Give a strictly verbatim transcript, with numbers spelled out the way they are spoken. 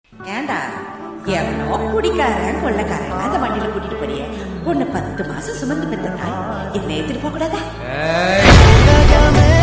ஏண்டா எவனோ குடிக்காரன் கொள்ளக்காரன் அந்த வண்டியில கூட்டிட்டு போறிய ஒன்னு பத்து மாசம் சுமந்து பெற்ற தாய் என்ன ஏத்துட்டு போக கூடாதா?